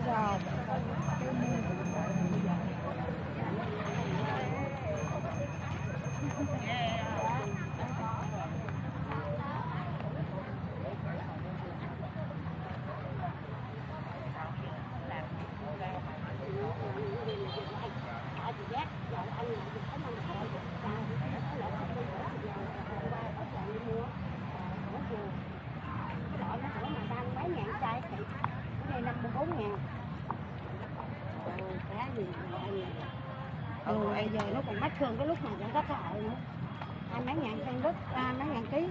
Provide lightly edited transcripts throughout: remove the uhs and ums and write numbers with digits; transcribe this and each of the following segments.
Bây giờ nó còn mắc hơn cái lúc mà vẫn có thợ nữa. Mấy ngàn cân đất, mấy ngàn ký.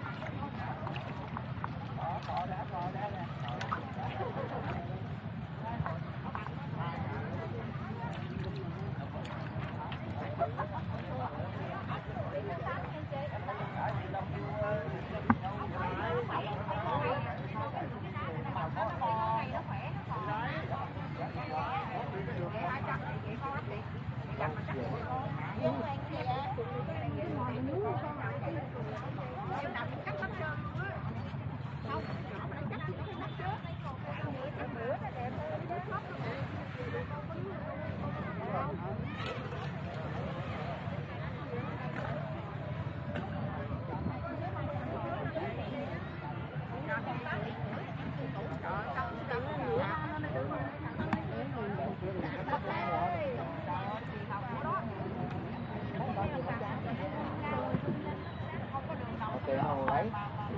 Tiền không lấy.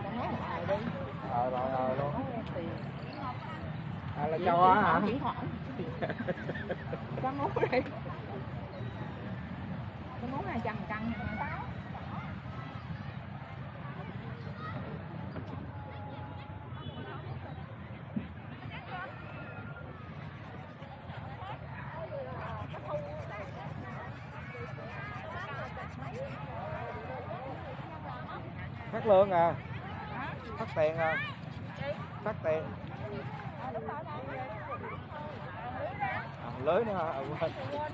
Rồi luôn. À, là cho á hả? Có món đây. Có món 200 cân. Phát lương à, phát tiền à, phát tiền. À, lưới nữa hả? Quên.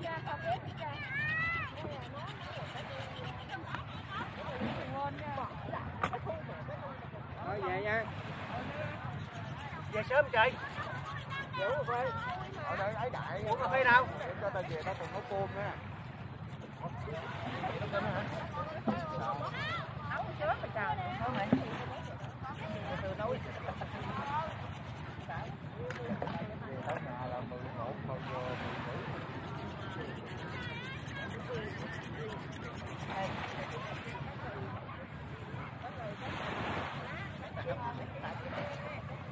Thôi về nha. Về sớm chị. Về uống cà phê. Ở đây ấy đại. Uống cà phê đâu? Để cho tao về tao từng nấu cơm nha. Nấu trước rồi trời. Thôi mày. Từ nấu. Ở nhà là 11 giờ 10.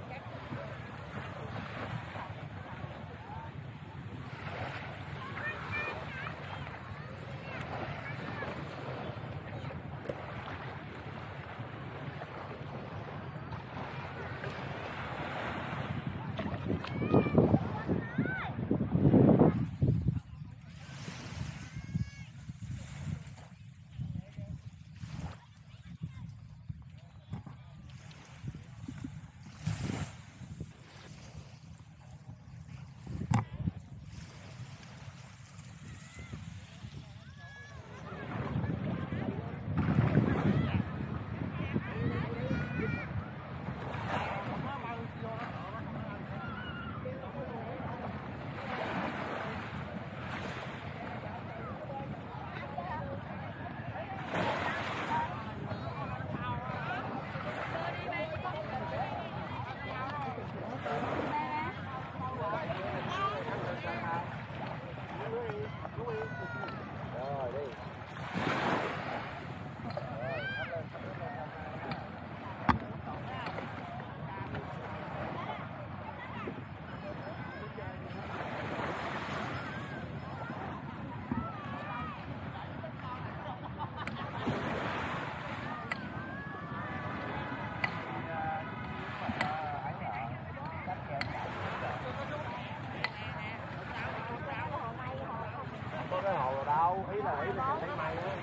Cái hồ rồi đâu, ý là thấy mây á.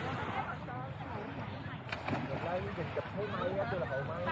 Chụp lên nhìn chụp thấy mây á, tôi là hồ mây.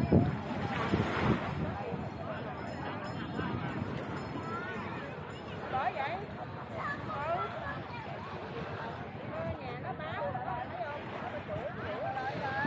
Bởi vậy. Nhà nó báo rồi thấy không? Chủ lại là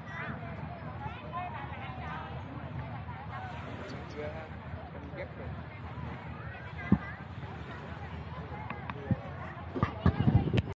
chưa ha, mình ghép được.